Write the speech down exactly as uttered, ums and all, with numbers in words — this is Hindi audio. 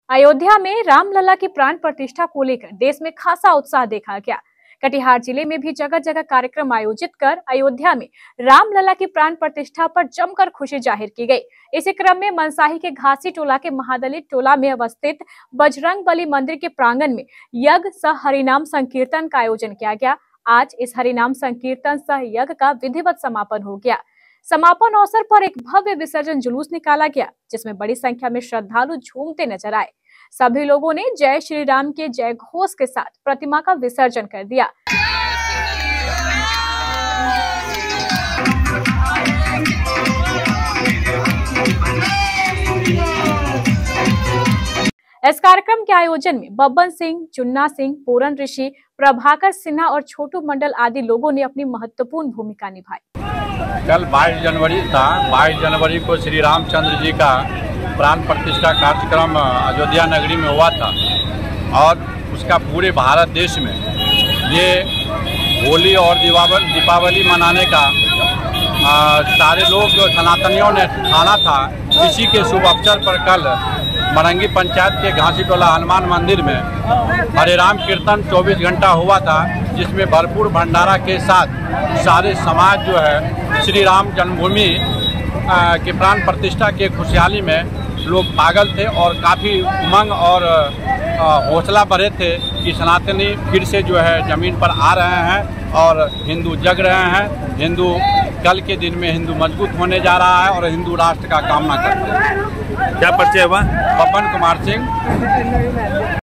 अयोध्या में रामलला की प्राण प्रतिष्ठा को लेकर देश में खासा उत्साह देखा गया। कटिहार जिले में भी जगह जगह कार्यक्रम आयोजित कर अयोध्या में रामलला की प्राण प्रतिष्ठा पर जमकर खुशी जाहिर की गई। इसी क्रम में मनसाही के घासी टोला के महादलित टोला में अवस्थित बजरंगबली मंदिर के प्रांगण में यज्ञ सह हरिनाम संकीर्तन का आयोजन किया गया। आज इस हरिनाम संकीर्तन सह यज्ञ का विधिवत समापन हो गया। समापन अवसर पर एक भव्य विसर्जन जुलूस निकाला गया, जिसमें बड़ी संख्या में श्रद्धालु झूमते नजर आए। सभी लोगों ने जय श्री राम के जय घोष के साथ प्रतिमा का विसर्जन कर दिया। इस कार्यक्रम के आयोजन में बब्बन सिंह, चुन्ना सिंह, पूरन ऋषि, प्रभाकर सिन्हा और छोटू मंडल आदि लोगों ने अपनी महत्वपूर्ण भूमिका निभाई। कल बाईस जनवरी था। बाईस जनवरी को श्री रामचंद्र जी का प्राण प्रतिष्ठा कार्यक्रम अयोध्या नगरी में हुआ था और उसका पूरे भारत देश में ये होली और दीपावली मनाने का आ, सारे लोग सनातनियों ने ठाना था। इसी के शुभ अवसर पर कल मरंगी पंचायत के घासी टोला हनुमान मंदिर में हरे राम कीर्तन चौबीस घंटा हुआ था, जिसमें भरपूर भंडारा के साथ सारे समाज जो है श्री राम जन्मभूमि के प्राण प्रतिष्ठा के खुशहाली में लोग पागल थे और काफ़ी उमंग और हौसला भरे थे कि सनातनी फिर से जो है ज़मीन पर आ रहे हैं और हिंदू जग रहे हैं। हिंदू कल के दिन में हिंदू मजबूत होने जा रहा है और हिंदू राष्ट्र का कामना करते हैं। क्या परिचय हुआ? बब्बन कुमार सिंह।